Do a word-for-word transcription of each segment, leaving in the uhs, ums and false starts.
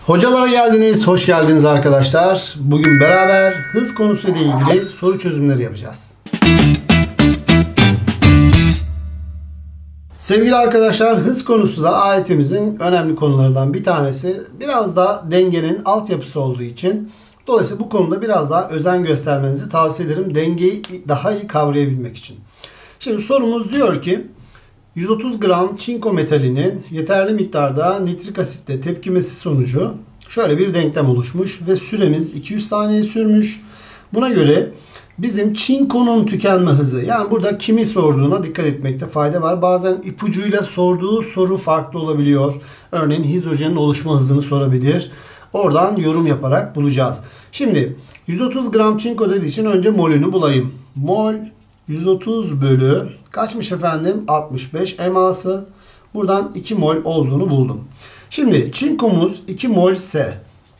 Hocalara geldiniz, hoş geldiniz arkadaşlar. Bugün beraber hız konusuyla ilgili soru çözümleri yapacağız. Sevgili arkadaşlar, hız konusu da ayetimizin önemli konularından bir tanesi. Biraz da dengenin altyapısı olduğu için dolayısıyla bu konuda biraz daha özen göstermenizi tavsiye ederim. Dengeyi daha iyi kavrayabilmek için. Şimdi sorumuz diyor ki yüz otuz gram çinko metalinin yeterli miktarda nitrik asitle tepkimesi sonucu şöyle bir denklem oluşmuş ve süremiz iki yüz saniye sürmüş. Buna göre bizim çinkonun tükenme hızı, yani burada kimi sorduğuna dikkat etmekte fayda var. Bazen ipucuyla sorduğu soru farklı olabiliyor. Örneğin hidrojenin oluşma hızını sorabilir. Oradan yorum yaparak bulacağız. Şimdi yüz otuz gram çinko dediği için önce molünü bulayım. Mol yüz otuz bölü kaçmış efendim? altmış beş eması. Buradan iki mol olduğunu buldum. Şimdi çinkomuz iki mol ise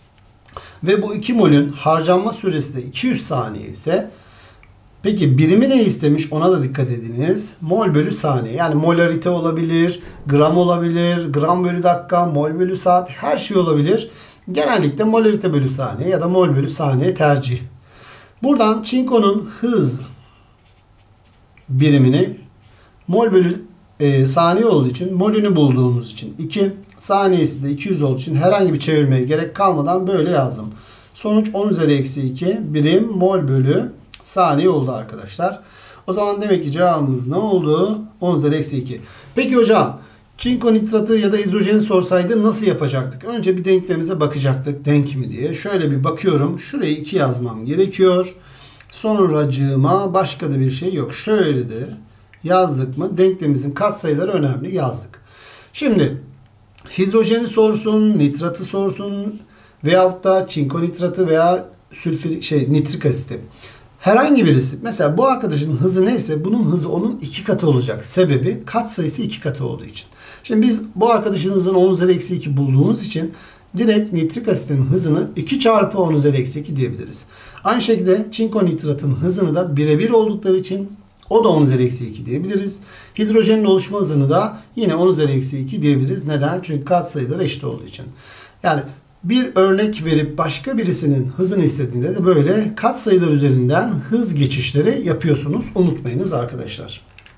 ve bu iki molün harcanma süresi de iki yüz saniye ise, peki birimi ne istemiş ona da dikkat ediniz. Mol bölü saniye, yani molarite olabilir, gram olabilir, gram bölü dakika, mol bölü saat, her şey olabilir. Genellikle molarite bölü saniye ya da mol bölü saniye tercih. Buradan çinkonun hız birimini mol bölü e, saniye olduğu için molünü bulduğumuz için iki, saniyesi de iki yüz olduğu için herhangi bir çevirmeye gerek kalmadan böyle yazdım. Sonuç on üzeri eksi iki birim mol bölü saniye oldu arkadaşlar. O zaman demek ki cevabımız ne oldu? on üzeri eksi iki. Peki hocam, çinko nitratı ya da hidrojeni sorsaydı nasıl yapacaktık? Önce bir denklemimize bakacaktık. Denk mi diye. Şöyle bir bakıyorum. Şurayı iki yazmam gerekiyor. Sonracığıma başka da bir şey yok. Şöyle de yazdık mı? Denklemimizin katsayıları önemli. Yazdık. Şimdi hidrojeni sorsun, nitratı sorsun veyahut da çinko nitratı veya sülfürik şey nitrik asiti. Herhangi birisi, mesela bu arkadaşın hızı neyse bunun hızı onun iki katı olacak. Sebebi katsayısı iki katı olduğu için. Şimdi biz bu arkadaşın hızını on üzeri eksi iki bulduğumuz için direkt nitrik asitin hızını iki çarpı on üzeri eksi iki diyebiliriz. Aynı şekilde çinko nitratın hızını da birebir oldukları için o da on üzeri eksi iki diyebiliriz. Hidrojenin oluşma hızını da yine on üzeri eksi iki diyebiliriz. Neden? Çünkü katsayıları eşit olduğu için. Yani bir örnek verip başka birisinin hızını istediğinde de böyle katsayılar üzerinden hız geçişleri yapıyorsunuz. Unutmayınız arkadaşlar.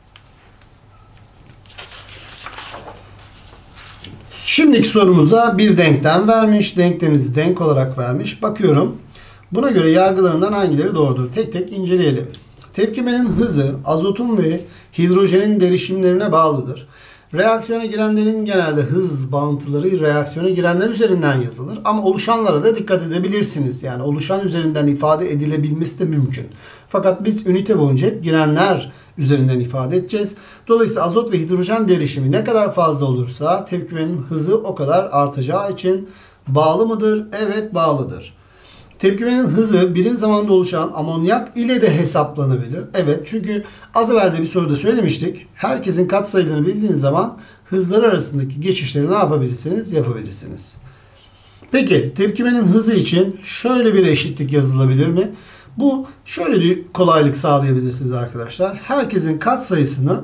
Şimdiki sorumuzda bir denklem vermiş. Denklemimizi denk olarak vermiş. Bakıyorum. Buna göre yargılarından hangileri doğrudur? Tek tek inceleyelim. Tepkimenin hızı azotun ve hidrojenin derişimlerine bağlıdır. Reaksiyona girenlerin genelde hız bağıntıları reaksiyona girenler üzerinden yazılır. Ama oluşanlara da dikkat edebilirsiniz. Yani oluşan üzerinden ifade edilebilmesi de mümkün. Fakat biz ünite boyunca hep girenler üzerinden ifade edeceğiz. Dolayısıyla azot ve hidrojen derişimi ne kadar fazla olursa tepkimenin hızı o kadar artacağı için bağlı mıdır? Evet, bağlıdır. Tepkimenin hızı birim zamanda oluşan amonyak ile de hesaplanabilir. Evet, çünkü az evvel de bir soruda söylemiştik. Herkesin katsayılarını bildiğiniz zaman hızlar arasındaki geçişleri ne yapabilirsiniz? Yapabilirsiniz. Peki tepkimenin hızı için şöyle bir eşitlik yazılabilir mi? Bu şöyle bir kolaylık sağlayabilirsiniz arkadaşlar. Herkesin katsayısını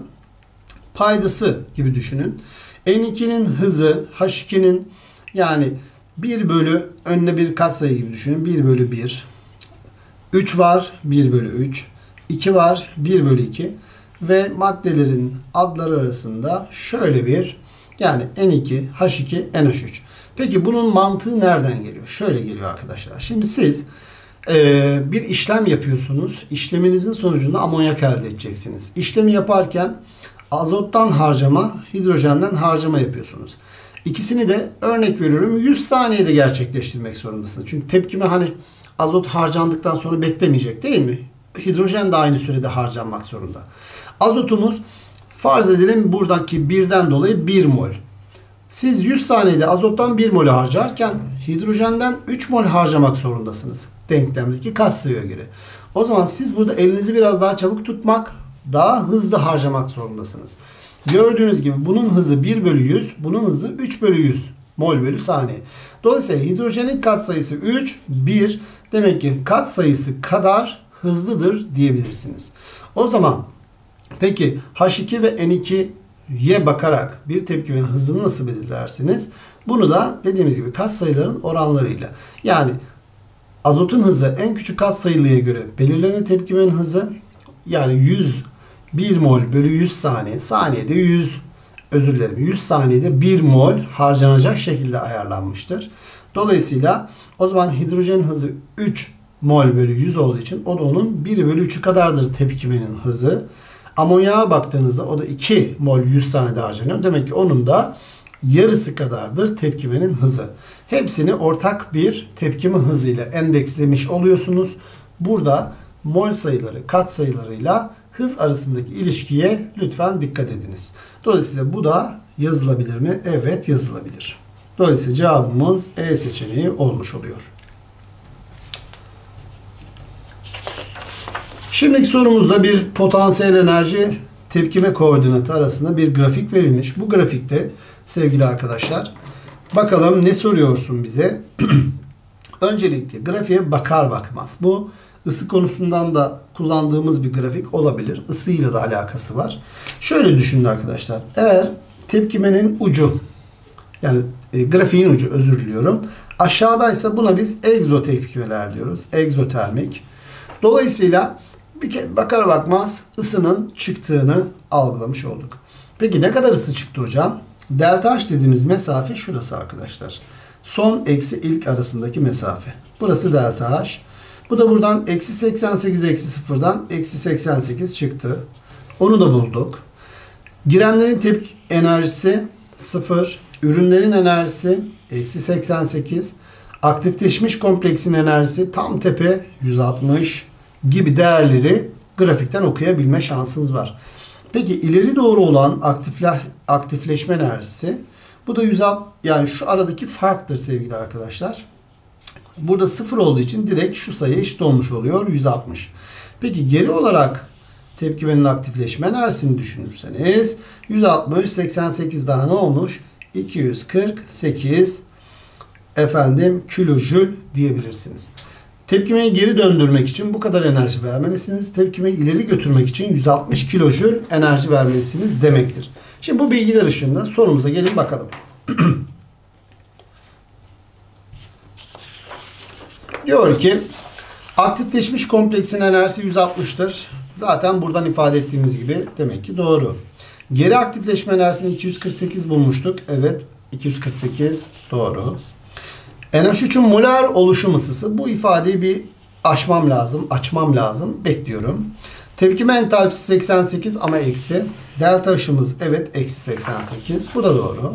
paydası gibi düşünün. N iki'nin hızı H iki'nin, yani bir bölü önüne bir katsayı gibi düşünün. bir bölü bir. üç var. bir bölü üç. iki var. bir bölü iki. Ve maddelerin adları arasında şöyle bir, yani N iki, H iki, N H üç. Peki bunun mantığı nereden geliyor? Şöyle geliyor arkadaşlar. Şimdi siz e, bir işlem yapıyorsunuz. İşleminizin sonucunda amonyak elde edeceksiniz. İşlemi yaparken azottan harcama, hidrojenden harcama yapıyorsunuz. İkisini de örnek veriyorum yüz saniyede gerçekleştirmek zorundasınız. Çünkü tepkime hani azot harcandıktan sonra beklemeyecek değil mi? Hidrojen de aynı sürede harcanmak zorunda. Azotumuz farz edelim buradaki birden dolayı bir mol. Siz yüz saniyede azottan bir mol harcarken hidrojenden üç mol harcamak zorundasınız. Denklemdeki katsayıya göre. O zaman siz burada elinizi biraz daha çabuk tutmak, daha hızlı harcamak zorundasınız. Gördüğünüz gibi bunun hızı bir bölü yüz, bunun hızı üç bölü yüz mol bölü saniye. Dolayısıyla hidrojenin katsayısı üç, bir. Demek ki katsayısı kadar hızlıdır diyebilirsiniz. O zaman peki H iki ve N iki ye bakarak bir tepkimenin hızını nasıl belirlersiniz? Bunu da dediğimiz gibi katsayıların oranlarıyla. Yani azotun hızı en küçük katsayılıya göre belirlenir tepkimenin hızı. Yani yüz bir mol bölü yüz saniye. Saniyede yüz özür dilerim. yüz saniyede bir mol harcanacak şekilde ayarlanmıştır. Dolayısıyla o zaman hidrojenin hızı üç mol bölü yüz olduğu için o da onun bir bölü üçü kadardır tepkimenin hızı. Amonyağa baktığınızda o da iki mol yüz saniyede harcanıyor. Demek ki onun da yarısı kadardır tepkimenin hızı. Hepsini ortak bir tepkime hızıyla endekslemiş oluyorsunuz. Burada mol sayıları, kat sayılarıyla hız arasındaki ilişkiye lütfen dikkat ediniz. Dolayısıyla bu da yazılabilir mi? Evet, yazılabilir. Dolayısıyla cevabımız E seçeneği olmuş oluyor. Şimdiki sorumuzda bir potansiyel enerji tepkime koordinatı arasında bir grafik verilmiş. Bu grafikte sevgili arkadaşlar bakalım ne soruyorsun bize? Öncelikle grafiğe bakar bakmaz. Bu ısı konusundan da kullandığımız bir grafik olabilir. Isıyla da alakası var. Şöyle düşünün arkadaşlar. Eğer tepkimenin ucu yani e, grafiğin ucu özür diliyorum. Aşağıdaysa buna biz egzotepkimeler diyoruz. Egzotermik. Dolayısıyla bir kere bakar bakmaz ısının çıktığını algılamış olduk. Peki ne kadar ısı çıktı hocam? Delta H dediğimiz mesafe şurası arkadaşlar. Son eksi ilk arasındaki mesafe. Burası delta H. Bu da buradan eksi seksen sekiz eksi sıfırdan eksi seksen sekiz çıktı. Onu da bulduk. Girenlerin tepki enerjisi sıfır. Ürünlerin enerjisi eksi seksen sekiz. Aktifleşmiş kompleksin enerjisi tam tepe yüz altmış gibi değerleri grafikten okuyabilme şansınız var. Peki ileri doğru olan aktifle, aktifleşme enerjisi bu da yüz altmış yani şu aradaki farktır sevgili arkadaşlar. Burada sıfır olduğu için direkt şu sayı eşit olmuş oluyor yüz altmış. Peki geri olarak tepkimenin aktifleşme enerjisini düşünürseniz yüz altmış seksen sekiz daha ne olmuş? iki yüz kırk sekiz efendim kilojül diyebilirsiniz. Tepkimeyi geri döndürmek için bu kadar enerji vermelisiniz. Tepkimeyi ileri götürmek için yüz altmış kilojül enerji vermelisiniz demektir. Şimdi bu bilgiler ışığında sorumuza gelin bakalım. Diyor ki aktifleşmiş kompleksin enerjisi yüz altmıştır. Zaten buradan ifade ettiğimiz gibi demek ki doğru. Geri aktifleşme enerjisini iki yüz kırk sekiz bulmuştuk. Evet, iki yüz kırk sekiz doğru. N H üçün molar oluşum ısısı. Bu ifadeyi bir aşmam lazım, açmam lazım. Bekliyorum. Tepkime entalpisi seksen sekiz ama eksi. Delta H'ımız evet eksi seksen sekiz. Bu da doğru.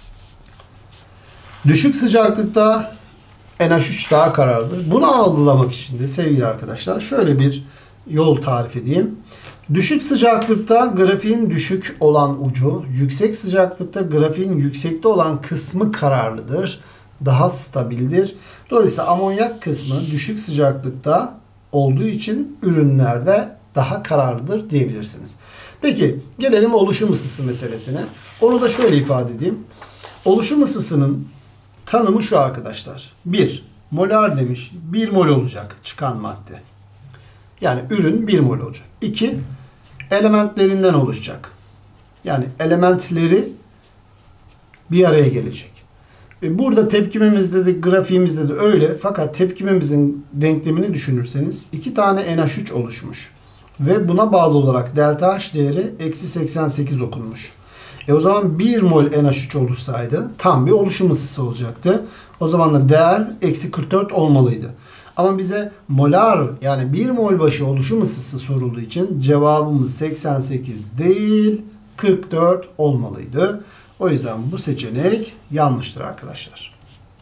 Düşük sıcaklıkta N H üç daha kararlıdır. Bunu algılamak için de sevgili arkadaşlar şöyle bir yol tarif edeyim. Düşük sıcaklıkta grafiğin düşük olan ucu, yüksek sıcaklıkta grafiğin yüksekte olan kısmı kararlıdır. Daha stabildir. Dolayısıyla amonyak kısmı düşük sıcaklıkta olduğu için ürünlerde daha kararlıdır diyebilirsiniz. Peki gelelim oluşum ısısı meselesine. Onu da şöyle ifade edeyim. Oluşum ısısının tanımı şu arkadaşlar. bir. Molar demiş. bir mol olacak çıkan madde. Yani ürün bir mol olacak. iki. Elementlerinden oluşacak. Yani elementleri bir araya gelecek. Burada tepkimemizde de grafiğimizde de öyle. Fakat tepkimemizin denklemini düşünürseniz iki tane N H üç oluşmuş. Ve buna bağlı olarak delta H değeri eksi seksen sekiz okunmuş. E o zaman bir mol N H üç oluşsaydı tam bir oluşum ısısı olacaktı. O zaman da değer eksi kırk dört olmalıydı. Ama bize molar yani bir mol başı oluşum ısısı sorulduğu için cevabımız seksen sekiz değil kırk dört olmalıydı. O yüzden bu seçenek yanlıştır arkadaşlar.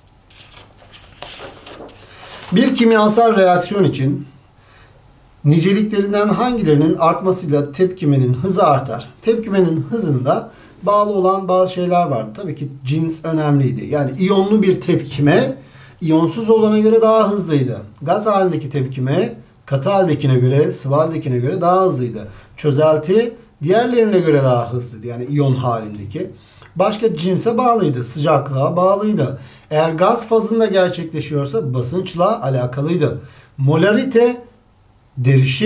Bir kimyasal reaksiyon için niceliklerinden hangilerinin artmasıyla tepkimenin hızı artar? Tepkimenin hızında bağlı olan bazı şeyler vardı. Tabii ki cins önemliydi. Yani iyonlu bir tepkime iyonsuz olana göre daha hızlıydı. Gaz halindeki tepkime katı haldekine göre, sıvı haldekine göre daha hızlıydı. Çözelti diğerlerine göre daha hızlıydı. Yani iyon halindeki. Başka cinse bağlıydı. Sıcaklığa bağlıydı. Eğer gaz fazında gerçekleşiyorsa basınçla alakalıydı. Molarite derişim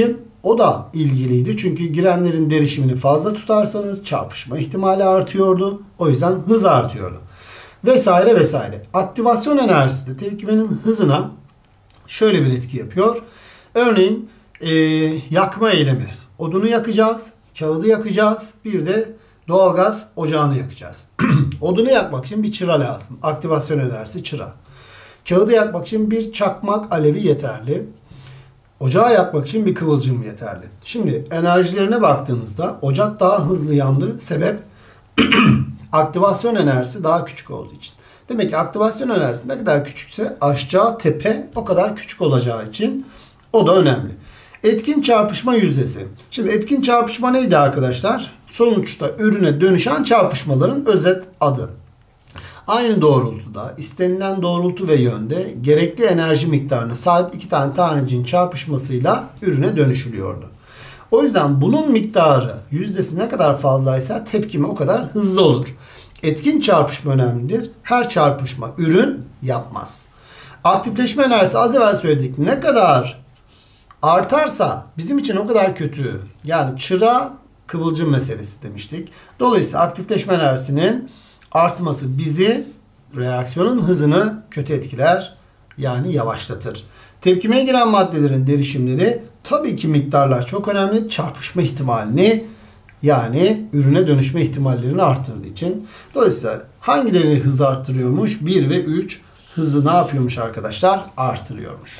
o da ilgiliydi. Çünkü girenlerin derişimini fazla tutarsanız çarpışma ihtimali artıyordu. O yüzden hız artıyordu. Vesaire vesaire. Aktivasyon enerjisi de tepkimenin hızına şöyle bir etki yapıyor. Örneğin e, yakma eylemi. Odunu yakacağız, kağıdı yakacağız, bir de doğalgaz ocağını yakacağız. Odunu yakmak için bir çıra lazım. Aktivasyon enerjisi çıra. Kağıdı yakmak için bir çakmak alevi yeterli. Ocağı yakmak için bir kıvılcım yeterli. Şimdi enerjilerine baktığınızda ocak daha hızlı yandı. Sebep aktivasyon enerjisi daha küçük olduğu için. Demek ki aktivasyon enerjisi ne kadar küçükse aşağı tepe o kadar küçük olacağı için o da önemli. Etkin çarpışma yüzdesi. Şimdi etkin çarpışma neydi arkadaşlar? Sonuçta ürüne dönüşen çarpışmaların özet adı. Aynı doğrultuda, istenilen doğrultu ve yönde gerekli enerji miktarına sahip iki tane taneciğin çarpışmasıyla ürüne dönüşülüyordu. O yüzden bunun miktarı, yüzdesi ne kadar fazlaysa tepkime o kadar hızlı olur. Etkin çarpışma önemlidir. Her çarpışma ürün yapmaz. Aktifleşme enerjisi az evvel söyledik. Ne kadar artarsa bizim için o kadar kötü. Yani çıra kıvılcım meselesi demiştik. Dolayısıyla aktifleşme enerjisinin artması bizi, reaksiyonun hızını kötü etkiler. Yani yavaşlatır. Tepkimeye giren maddelerin derişimleri tabii ki miktarlar çok önemli. Çarpışma ihtimalini yani ürüne dönüşme ihtimallerini arttırdığı için. Dolayısıyla hangilerini hız arttırıyormuş? bir ve üç hızı ne yapıyormuş arkadaşlar? Artırıyormuş.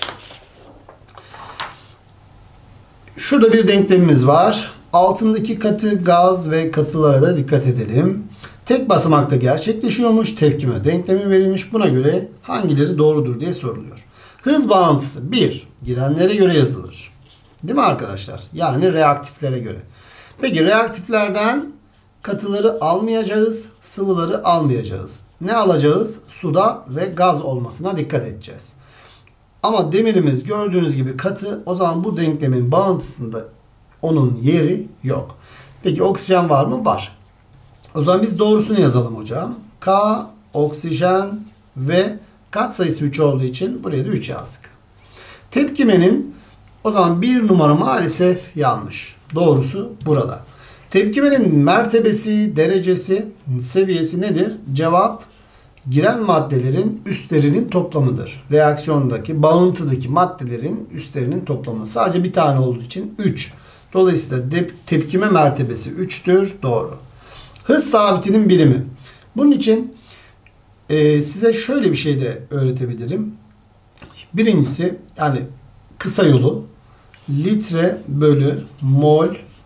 Şurada bir denklemimiz var. Altındaki katı gaz ve katılara da dikkat edelim. Tek basamakta gerçekleşiyormuş. Tepkime denklemi verilmiş. Buna göre hangileri doğrudur diye soruluyor. Hız bağıntısı bir. Girenlere göre yazılır. Değil mi arkadaşlar? Yani reaktiflere göre. Peki reaktiflerden katıları almayacağız, sıvıları almayacağız. Ne alacağız? Suda ve gaz olmasına dikkat edeceğiz. Ama demirimiz gördüğünüz gibi katı. O zaman bu denklemin bağıntısında onun yeri yok. Peki oksijen var mı? Var. O zaman biz doğrusunu yazalım hocam. K, oksijen ve katsayısı üç olduğu için buraya da üç yazdık. Tepkimenin o zaman bir numara maalesef yanlış. Doğrusu burada. Tepkimenin mertebesi, derecesi, seviyesi nedir? Cevap giren maddelerin üstlerinin toplamıdır. Reaksiyondaki, bağıntıdaki maddelerin üstlerinin toplamı. Sadece bir tane olduğu için üç. Dolayısıyla tepkime mertebesi üçtür. Doğru. Hız sabitinin birimi. Bunun için e, size şöyle bir şey de öğretebilirim. Birincisi yani kısa yolu litre bölü mol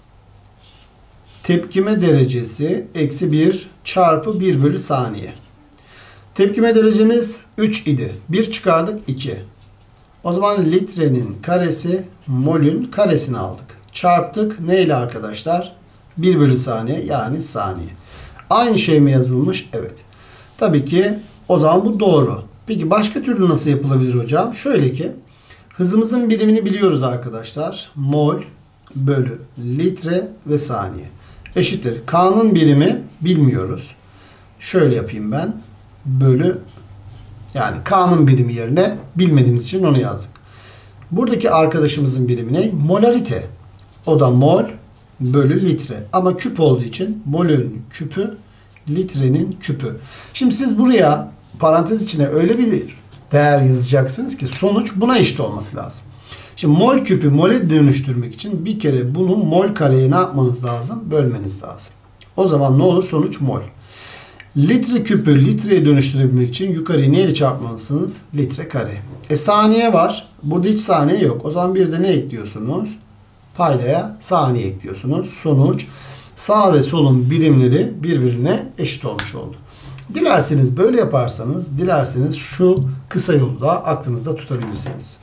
tepkime derecesi eksi bir çarpı bir bölü saniye. Tepkime derecemiz üç idi. bir çıkardık iki. O zaman litrenin karesi molün karesini aldık. Çarptık neyle arkadaşlar? bir bölü saniye yani saniye. Aynı şey mi yazılmış? Evet. Tabii ki o zaman bu doğru. Peki başka türlü nasıl yapılabilir hocam? Şöyle ki hızımızın birimini biliyoruz arkadaşlar. Mol bölü litre ve saniye. Eşittir. K'nın birimi bilmiyoruz. Şöyle yapayım ben. Bölü yani K'nın birimi yerine bilmediğimiz için onu yazdık. Buradaki arkadaşımızın birimi ne? Molarite. O da mol bölü litre. Ama küp olduğu için molün küpü litrenin küpü. Şimdi siz buraya parantez içine öyle bir değer yazacaksınız ki sonuç buna eşit olması lazım. Şimdi mol küpü mole dönüştürmek için bir kere bunu mol kareye ne yapmanız lazım? Bölmeniz lazım. O zaman ne olur? Sonuç mol. Litre küpü litreye dönüştürebilmek için yukarıyı neyle çarpmalısınız? Litre kare. E saniye var. Burada hiç saniye yok. O zaman bir de ne ekliyorsunuz? Paydaya saniye ekliyorsunuz. Sonuç sağ ve solun birimleri birbirine eşit olmuş oldu. Dilerseniz böyle yaparsanız, dilerseniz şu kısa yolu da aklınızda tutabilirsiniz.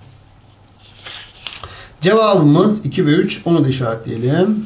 Cevabımız iki ve üç. Onu da işaretleyelim.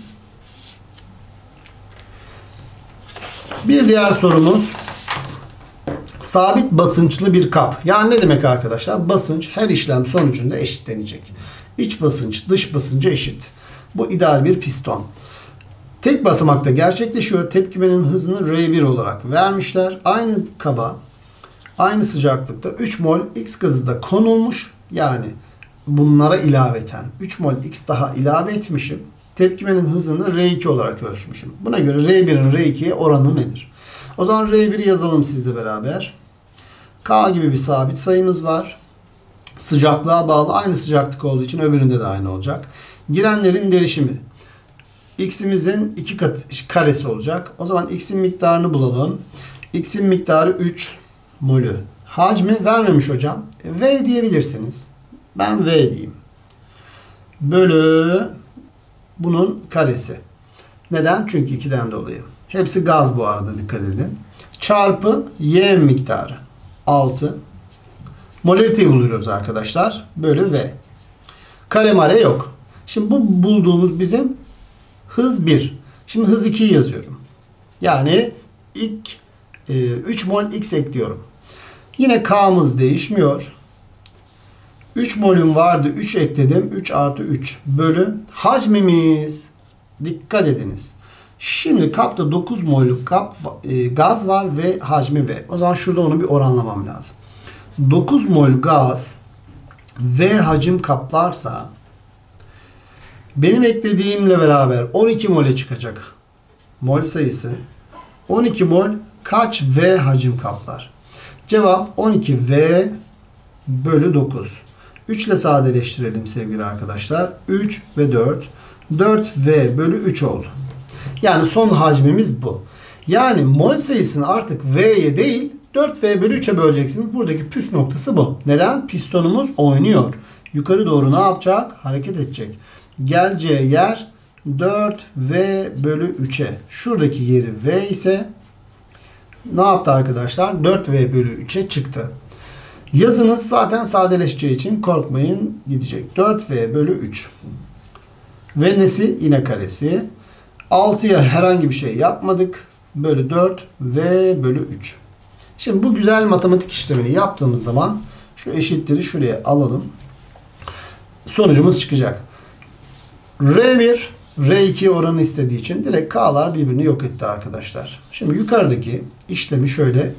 Bir diğer sorumuz. Sabit basınçlı bir kap. Yani ne demek arkadaşlar? Basınç her işlem sonucunda eşitlenecek. İç basınç dış basınca eşit. Bu ideal bir piston. Tek basamakta gerçekleşiyor. Tepkimenin hızını R bir olarak vermişler. Aynı kaba, aynı sıcaklıkta üç mol X gazı da konulmuş. Yani bunlara ilaveten üç mol X daha ilave etmişim. Tepkimenin hızını R iki olarak ölçmüşüm. Buna göre R birin R ikiye oranı nedir? O zaman R bir'i yazalım sizle beraber. K gibi bir sabit sayımız var. Sıcaklığa bağlı, aynı sıcaklık olduğu için öbüründe de aynı olacak. Girenlerin derişimi. X'imizin iki katı karesi olacak. O zaman X'in miktarını bulalım. X'in miktarı üç molü. Hacmi vermemiş hocam. E, V diyebilirsiniz. Ben V diyeyim. Bölü bunun karesi. Neden? Çünkü ikiden dolayı. Hepsi gaz bu arada, dikkat edin. Çarpı Y miktarı. altı. Molariteyi buluyoruz arkadaşlar. Bölü V. Kare mare yok. Şimdi bu bulduğumuz bizim hız bir. Şimdi hız ikiyi yazıyorum. Yani ilk e, üç mol X ekliyorum. Yine K'mız değişmiyor. üç molüm vardı. üç ekledim. üç artı üç bölü hacmimiz. Dikkat ediniz. Şimdi kapta dokuz molluk kap, e, gaz var ve hacmi V. O zaman şurada onu bir oranlamam lazım. dokuz mol gaz V hacim kaplarsa benim eklediğimle beraber on iki mole çıkacak mol sayısı. on iki mol kaç V hacim kaplar? Cevap on iki V bölü dokuz. üç ile sadeleştirelim sevgili arkadaşlar. üç ve dört. dört V bölü üç oldu. Yani son hacmimiz bu. Yani mol sayısını artık V'ye değil dört V bölü üçe böleceksiniz. Buradaki püf noktası bu. Neden? Pistonumuz oynuyor. Yukarı doğru ne yapacak? Hareket edecek. Geleceği yer dört V bölü üçe. Şuradaki yeri V ise ne yaptı arkadaşlar? dört V bölü üçe çıktı. Yazınız zaten sadeleşeceği için korkmayın, gidecek. dört V bölü üç. Ve nesi? Yine karesi. altıya herhangi bir şey yapmadık. Bölü dört V bölü üç. Şimdi bu güzel matematik işlemini yaptığımız zaman şu eşitleri şuraya alalım. Sonucumuz çıkacak. R bir, R iki oranı istediği için direkt K'lar birbirini yok etti arkadaşlar. Şimdi yukarıdaki işlemi şöyle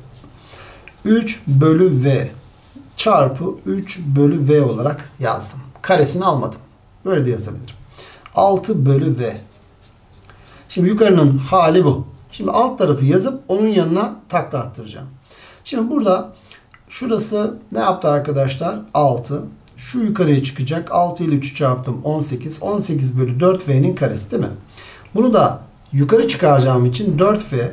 üç bölü V çarpı üç bölü V olarak yazdım. Karesini almadım. Böyle de yazabilirim. altı bölü V. Şimdi yukarının hali bu. Şimdi alt tarafı yazıp onun yanına takla attıracağım. Şimdi burada şurası ne yaptı arkadaşlar? altı. Şu yukarıya çıkacak. altı ile üçü çarptım. on sekiz. on sekiz bölü dört V'nin karesi değil mi? Bunu da yukarı çıkaracağım için dört V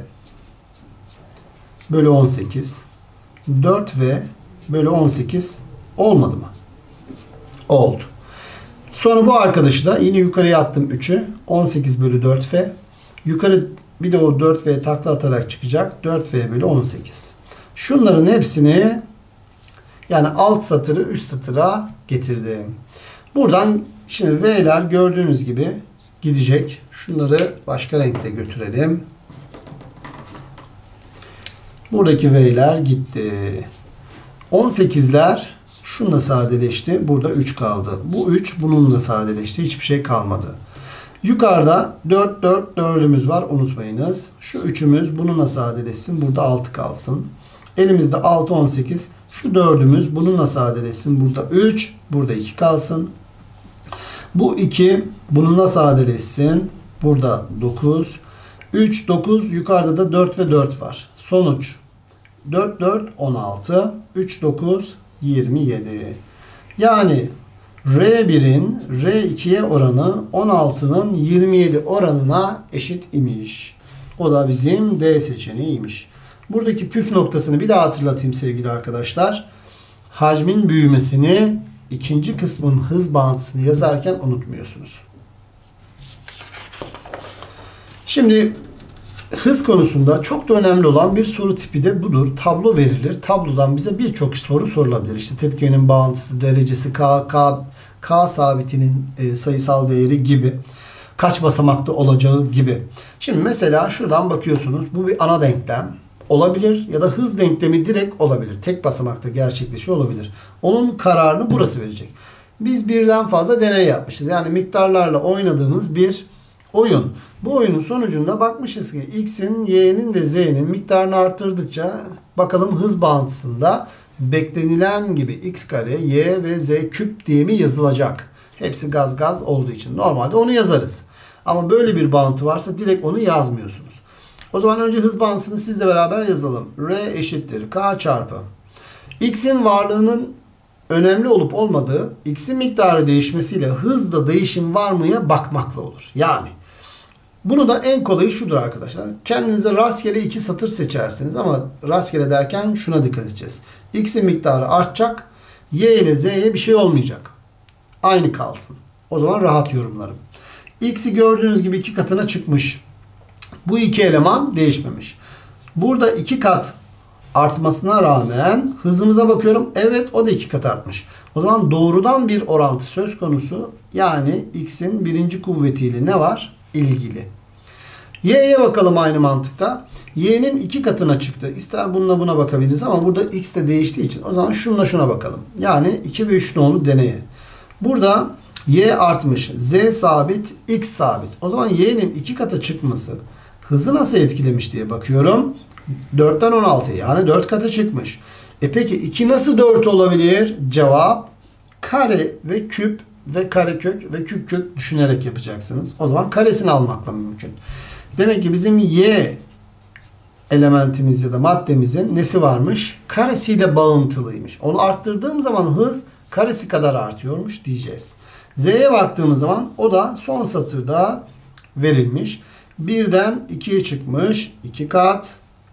bölü on sekiz. dört V bölü on sekiz olmadı mı? Oldu. Sonra bu arkadaşı da yine yukarıya attım üçü. on sekiz bölü dört V. Yukarı bir de o dört V takla atarak çıkacak. dört V bölü on sekiz. Şunların hepsini yani alt satırı üst satıra getirdim. Buradan şimdi V'ler gördüğünüz gibi gidecek. Şunları başka renkle götürelim. Buradaki V'ler gitti. on sekizler şununla sadeleşti. Burada üç kaldı. Bu üç bununla sadeleşti. Hiçbir şey kalmadı. Yukarıda dört, dört, dördümüz var. Unutmayınız. Şu üçümüz bununla sadeleşsin. Burada altı kalsın. Elimizde altı, on sekiz. Şu dördümüz bununla sadeleşsin. Burada üç. Burada iki kalsın. Bu iki bununla sadeleşsin. Burada dokuz. üç, dokuz. Yukarıda da dört ve dört var. Sonuç dört, dört, on altı. üç, dokuz, yirmi yedi. Yani R birin R ikiye oranı on altının yirmi yedi oranına eşit imiş. O da bizim D seçeneğiymiş. Buradaki püf noktasını bir daha hatırlatayım sevgili arkadaşlar. Hacmin büyümesini ikinci kısmın hız bağıntısını yazarken unutmuyorsunuz. Şimdi hız konusunda çok da önemli olan bir soru tipi de budur. Tablo verilir. Tablodan bize birçok soru sorulabilir. İşte tepkimenin bağıntısı, derecesi, K, K, K sabitinin e, sayısal değeri gibi. Kaç basamakta olacağı gibi. Şimdi mesela şuradan bakıyorsunuz. Bu bir ana denklem olabilir ya da hız denklemi direkt olabilir. Tek basamakta gerçekleşiyor olabilir. Onun kararını burası verecek. Biz birden fazla deney yapmışız. Yani miktarlarla oynadığımız bir oyun. Bu oyunun sonucunda bakmışız ki X'in, Y'nin ve Z'nin miktarını arttırdıkça bakalım hız bağıntısında beklenilen gibi x kare, y ve z küp diye mi yazılacak? Hepsi gaz gaz olduğu için. Normalde onu yazarız. Ama böyle bir bağıntı varsa direkt onu yazmıyorsunuz. O zaman önce hız bağıntısını sizle beraber yazalım. R eşittir k çarpı. X'in varlığının önemli olup olmadığı, x'in miktarı değişmesiyle hızda değişim var mıya bakmakla olur. Yani bunu da en kolayı şudur arkadaşlar. Kendinize rastgele iki satır seçersiniz ama rastgele derken şuna dikkat edeceğiz. X'in miktarı artacak, y ile z'ye bir şey olmayacak. Aynı kalsın. O zaman rahat yorumlarım. X'i gördüğünüz gibi iki katına çıkmış. Bu iki eleman değişmemiş. Burada iki kat artmasına rağmen hızımıza bakıyorum. Evet, o da iki kat artmış. O zaman doğrudan bir orantı söz konusu. Yani x'in birinci kuvvetiyle ne var? İlgili. Y'ye bakalım aynı mantıkta. Y'nin iki katına çıktı. İster bununla buna bakabiliriz ama burada x de değiştiği için o zaman şununla şuna bakalım. Yani iki ve üç nolu deneye. Burada y artmış. Z sabit, x sabit. O zaman y'nin iki katı çıkması hızı nasıl etkilemiş diye bakıyorum. dörtten on altıya yani dört katı çıkmış. E peki iki nasıl dört olabilir? Cevap kare ve küp ve karekök ve küp kök düşünerek yapacaksınız. O zaman karesini almakla mümkün. Demek ki bizim y elementimiz ya da maddemizin nesi varmış? Karesiyle bağıntılıymış. Onu arttırdığım zaman hız karesi kadar artıyormuş diyeceğiz. Z'ye baktığımız zaman o da son satırda verilmiş. birden ikiye çıkmış. iki kat.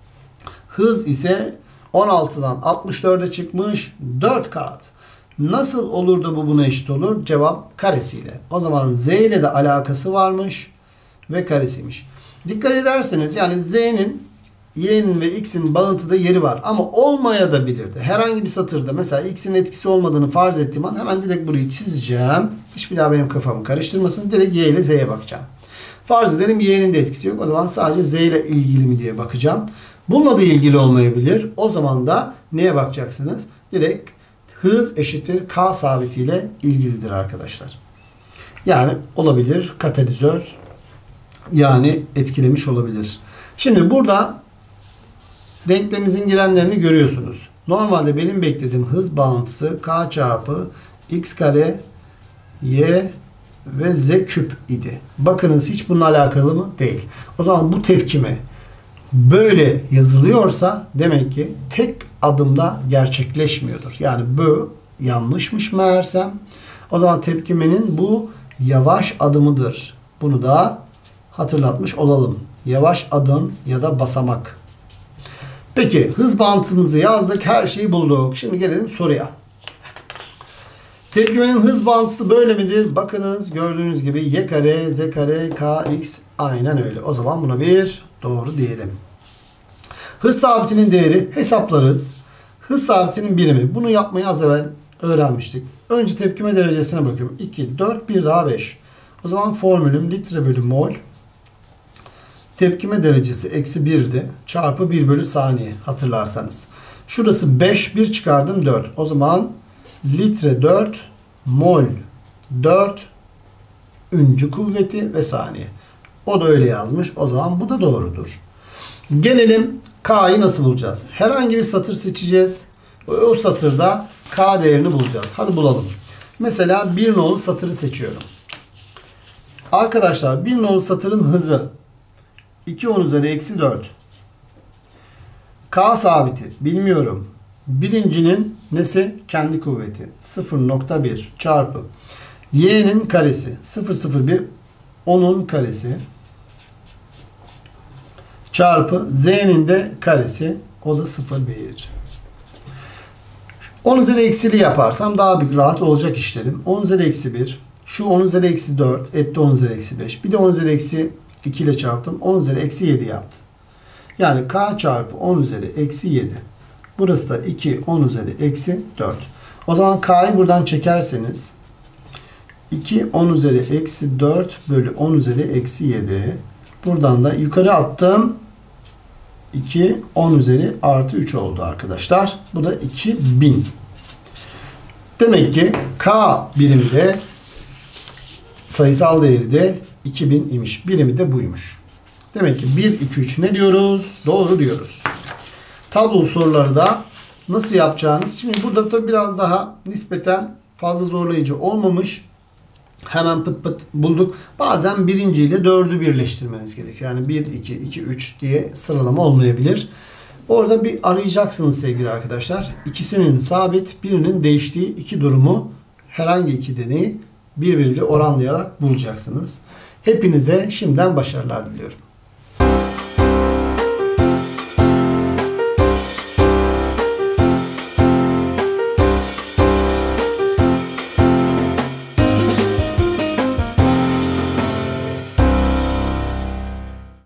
Hız ise on altıdan altmış dörde çıkmış. dört kat. Nasıl olur da bu buna eşit olur? Cevap karesiyle. O zaman z ile de alakası varmış ve karesiymiş. Dikkat ederseniz yani z'nin, y'nin ve x'in bağıntıda yeri var ama olmaya da bilirdi. Herhangi bir satırda mesela x'in etkisi olmadığını farz ettiğim an hemen direkt burayı çizeceğim. Hiçbir daha benim kafamı karıştırmasın. Direkt y ile z'ye bakacağım. Farz edelim y'nin de etkisi yok. O zaman sadece z ile ilgili mi diye bakacağım. Bununla da ilgili olmayabilir. O zaman da neye bakacaksınız? Direkt hız eşittir k sabitiyle ilgilidir arkadaşlar. Yani olabilir katalizör, yani etkilemiş olabilir. Şimdi burada denklemimizin girenlerini görüyorsunuz. Normalde benim beklediğim hız bağıntısı k çarpı x kare y ve z küp idi. Bakınız hiç bununla alakalı mı? Değil. O zaman bu tepkime böyle yazılıyorsa demek ki tek adımda gerçekleşmiyordur. Yani bu yanlışmış meğersem. O zaman tepkimenin bu yavaş adımıdır. Bunu da hatırlatmış olalım. Yavaş adım ya da basamak. Peki hız bağıntımızı yazdık. Her şeyi bulduk. Şimdi gelelim soruya. Tepkimenin hız bağıntısı böyle midir? Bakınız gördüğünüz gibi y kare, z kare, kx aynen öyle. O zaman buna bir doğru diyelim. Hız sabitinin değeri hesaplarız. Hız sabitinin birimi. Bunu yapmayı az evvel öğrenmiştik. Önce tepkime derecesine bakıyorum. iki, dört, bir daha beş. O zaman formülüm litre bölü mol. Tepkime derecesi eksi birdi. Çarpı bir bölü saniye hatırlarsanız. Şurası beş, bir çıkardım dört. O zaman litre dört, mol dört, üncü kuvveti ve saniye. O da öyle yazmış. O zaman bu da doğrudur. Gelelim K'yı nasıl bulacağız? Herhangi bir satır seçeceğiz. O satırda K değerini bulacağız. Hadi bulalım. Mesela bir nolu satırı seçiyorum. Arkadaşlar bir nolu satırın hızı iki on üzeri eksi dört. K sabiti bilmiyorum. Birincinin nesi? Kendi kuvveti. sıfır nokta bir çarpı. Y'nin karesi. sıfır virgül sıfır bir. onun karesi. Çarpı. Z'nin de karesi. O da sıfır virgül bir. on üzeri eksili yaparsam daha bir rahat olacak işlerim. on üzeri eksi bir. Şu on üzeri eksi dört. Etti on üzeri eksi beş. Bir de on üzeri eksi iki ile çarptım. on üzeri eksi yedi yaptı. Yani K çarpı on üzeri eksi yedi. Burası da iki on üzeri eksi dört. O zaman K'yı buradan çekerseniz iki on üzeri eksi dört bölü on üzeri eksi yedi. Buradan da yukarı attım. iki on üzeri artı üç oldu arkadaşlar. Bu da iki bin. Demek ki K birimi de sayısal değeri de iki bin imiş. Birimi de buymuş. Demek ki bir, iki, üç ne diyoruz? Doğru diyoruz. Tablo soruları da nasıl yapacağınız. Şimdi burada tabii biraz daha nispeten fazla zorlayıcı olmamış. Hemen pıt pıt bulduk. Bazen birinci ile dördü birleştirmeniz gerekiyor. Yani bir, iki, iki, üç diye sıralama olmayabilir. Orada bir arayacaksınız sevgili arkadaşlar. İkisinin sabit, birinin değiştiği iki durumu herhangi iki deneyi birbiriyle oranlayarak bulacaksınız. Hepinize şimdiden başarılar diliyorum.